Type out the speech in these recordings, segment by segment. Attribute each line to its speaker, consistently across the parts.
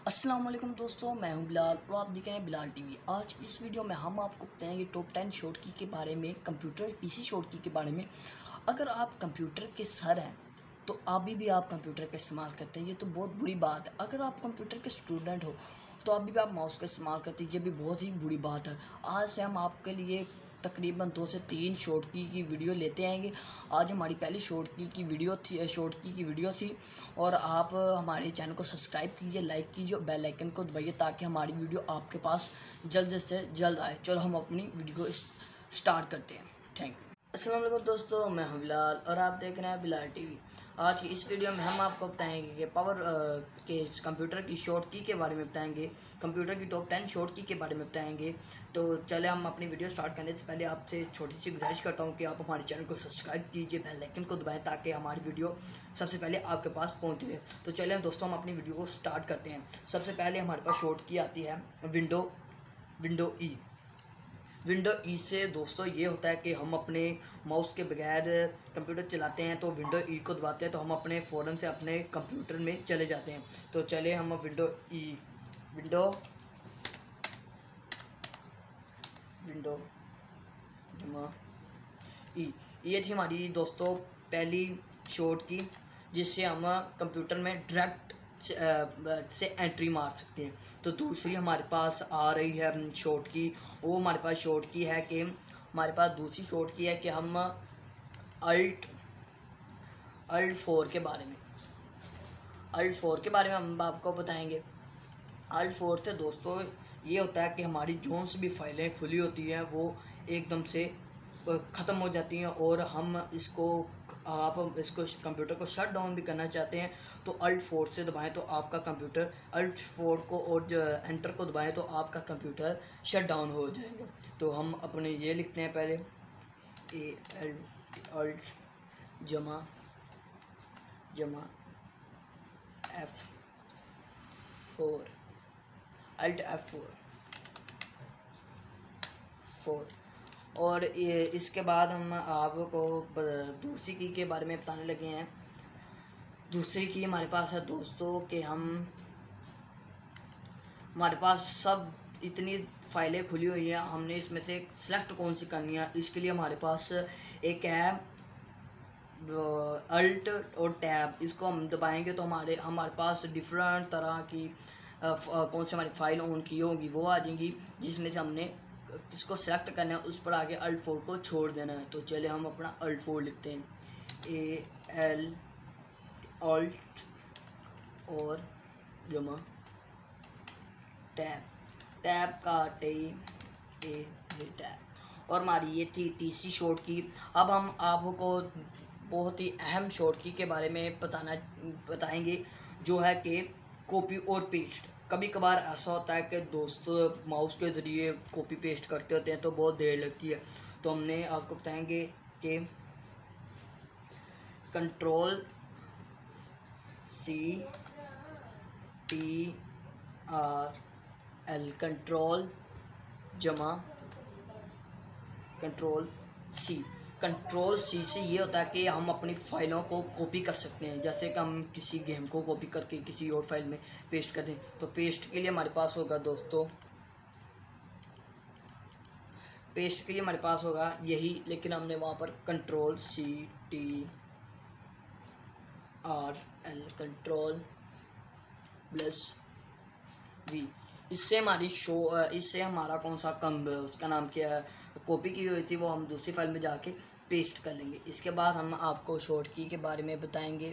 Speaker 1: अस्सलाम वालेकुम दोस्तों, मैं हूं बिलाल और आप देख रहे हैं बिलाल टीवी। आज इस वीडियो में हम आपको बताएंगे टॉप 10 शॉर्टकी के बारे में, कंप्यूटर पीसी शॉर्टकी के बारे में। अगर आप कंप्यूटर के सर हैं तो अभी भी आप कंप्यूटर का इस्तेमाल करते हैं, ये तो बहुत बुरी बात है। अगर आप कंप्यूटर के स्टूडेंट हो तो अभी भी आप माउस का इस्तेमाल करते हैं, ये भी बहुत ही बुरी बात है। आज से हम आपके लिए तकरीबन 2 से 3 शॉर्टकी की वीडियो लेते आएंगे। आज हमारी पहली शॉर्टकी की वीडियो थी और आप हमारे चैनल को सब्सक्राइब कीजिए, लाइक कीजिए, बेल आइकन को दबाइए ताकि हमारी वीडियो आपके पास जल्द से जल्द आए। चलो हम अपनी वीडियो को स्टार्ट करते हैं। Thank you. अस्सलाम वालेकुम दोस्तों, मैं हूं बिलाल और आप देख रहे हैं बिलाल टीवी। आज की इस वीडियो में हम आपको बताएंगे कि पावर के कंप्यूटर की शॉर्टकी के बारे में बताएंगे, कंप्यूटर की टॉप 10 शॉर्टकी के बारे में बताएंगे। तो चले हम अपनी वीडियो स्टार्ट करने से पहले आपसे छोटी सी गुजारिश करता हूं कि आप हमारे चैनल को सब्सक्राइब कीजिए, बेल आइकन को दबाएं ताकि हमारी वीडियो सबसे पहले आपके पास पहुँच जाए। तो चले दोस्तों हम अपनी वीडियो को स्टार्ट करते हैं। सबसे पहले हमारे पास शॉर्टकी आती है विंडो ई से। दोस्तों ये होता है कि हम अपने माउस के बगैर कंप्यूटर चलाते हैं, तो विंडो ई को दबाते हैं तो हम अपने फ़ौरन से अपने कंप्यूटर में चले जाते हैं। तो चले हम विंडो जमा ई, ये थी हमारी दोस्तों पहली शॉर्टकी जिससे हम कंप्यूटर में डायरेक्ट से एंट्री मार सकते हैं। तो दूसरी हमारे पास आ रही है शॉर्टकी, वो हमारे पास शॉर्टकी है कि हमारे पास दूसरी शॉर्टकी है कि हम अल्ट 4 के बारे में हम आपको बताएंगे। अल्ट 4 से दोस्तों ये होता है कि हमारी जोन से भी फाइलें खुली होती हैं वो एकदम से ख़त्म हो जाती हैं और हम इसको कंप्यूटर को शट डाउन भी करना चाहते हैं तो अल्ट 4 से दबाएं तो आपका कंप्यूटर अल्ट 4 को और एंटर को दबाएं तो आपका कंप्यूटर शट डाउन हो जाएगा। तो हम अपने ये लिखते हैं पहले अल्ट जमा F4 अल्ट F4 और ये इसके बाद हम आपको दूसरी की के बारे में बताने लगे हैं। दूसरी की हमारे पास है दोस्तों कि हमारे पास सब इतनी फाइलें खुली हुई हैं, हमने इसमें से सेलेक्ट कौन सी करनी है। इसके लिए हमारे पास एक है अल्ट और टैब, इसको हम दबाएंगे तो हमारे पास डिफरेंट तरह की कौन सी हमारी फाइल ऑन की होगी वो आ जाएंगी, जिसमें से हमने इसको सेलेक्ट करना है, उस पर आगे अल्ट 4 को छोड़ देना है। तो चले हम अपना अल्ट 4 लिखते हैं, अल्ट और जमा टैब का टैब। और हमारी ये थी तीसरी शॉर्टकी। अब हम आपको बहुत ही अहम शॉर्टकी के बारे में बताएंगे जो है कि कॉपी और पेस्ट। कभी कभार ऐसा होता है कि दोस्त माउस के ज़रिए कॉपी पेस्ट करते होते हैं तो बहुत देर लगती है, तो हमने आपको बताएंगे कि कंट्रोल CTRL कंट्रोल सी से ये होता है कि हम अपनी फाइलों को कॉपी कर सकते हैं। जैसे कि हम किसी गेम को कॉपी करके किसी और फाइल में पेस्ट कर दें, तो पेस्ट के लिए हमारे पास होगा दोस्तों, पेस्ट के लिए हमारे पास होगा यही, लेकिन हमने वहाँ पर कंट्रोल CTRL कंट्रोल+V, इससे हमारा कौन सा उसका नाम क्या है, कॉपी की हुई थी वो हम दूसरी फाइल में जाके पेस्ट कर लेंगे। इसके बाद हम आपको शॉर्टकी के बारे में बताएंगे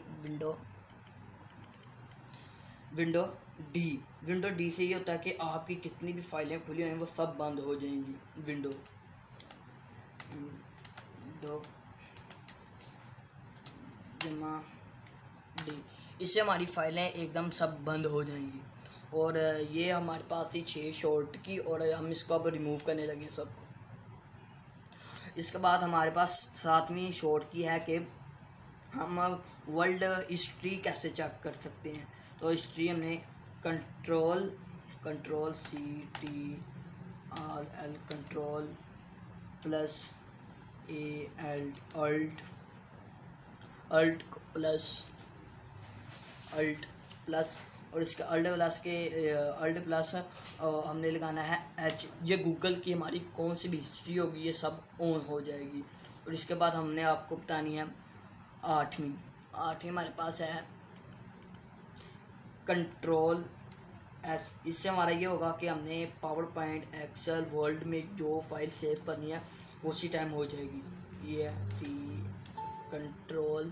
Speaker 1: विंडो डी से ये होता है कि आपकी कितनी भी फाइलें खुली हुई हैं वो सब बंद हो जाएंगी। विंडो जमा डी, इससे हमारी फाइलें एकदम सब बंद हो जाएंगी। और ये हमारे पास थी 6 शॉर्टकी और हम इसको अब रिमूव करने लगे सबको। इसके बाद हमारे पास 7वीं शॉर्टकी है कि हम वर्ल्ड हिस्ट्री कैसे चेक कर सकते हैं। तो हिस्ट्री हमने कंट्रोल CTRL कंट्रोल+ALT और इसके अल्ट प्लस हमने लगाना है H। ये गूगल की हमारी कौन सी भी हिस्ट्री होगी ये सब ऑन हो जाएगी। और इसके बाद हमने आपको बतानी है आठवीं हमारे पास है कंट्रोल S। इससे हमारा ये होगा कि हमने पावर पॉइंट एक्सेल वर्ल्ड में जो फाइल सेव करनी है उसी टाइम हो जाएगी। ये है कंट्रोल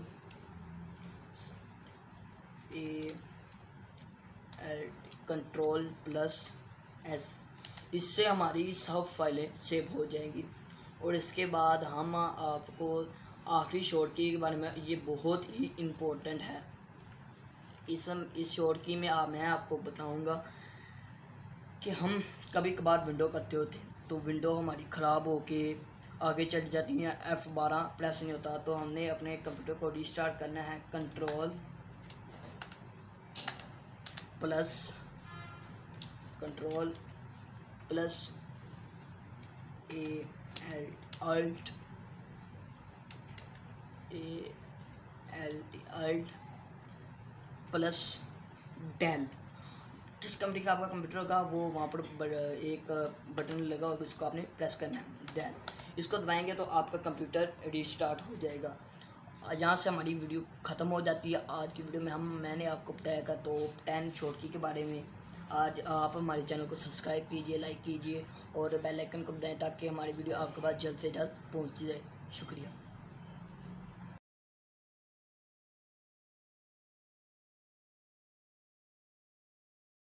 Speaker 1: कंट्रोल प्लस S। इससे हमारी सब फाइलें सेव हो जाएंगी। और इसके बाद हम आपको आखिरी शॉर्टकी के बारे में, ये बहुत ही इम्पोर्टेंट है। इस शॉर्टकी में मैं आपको बताऊंगा कि हम कभी कभार विंडो करते होते तो विंडो हमारी ख़राब होके आगे चली जाती है, F12 प्रेस नहीं होता, तो हमने अपने कंप्यूटर को रीस्टार्ट करना है। Control plus alt plus del. जिस कंपनी का आपका कंप्यूटर होगा वो वहाँ पर एक बटन लगा होगा, उसको आपने प्रेस करना है डेल। इसको दबाएंगे तो आपका कंप्यूटर रीस्टार्ट हो जाएगा। यहाँ से हमारी वीडियो ख़त्म हो जाती है। आज की वीडियो में मैंने आपको बताया था तो 10 शॉर्टकी के बारे में। आज आप हमारे चैनल को सब्सक्राइब कीजिए, लाइक कीजिए और बेल आइकन को दबाएं ताकि हमारी वीडियो आपके पास जल्द से जल्द पहुँच जाए। शुक्रिया।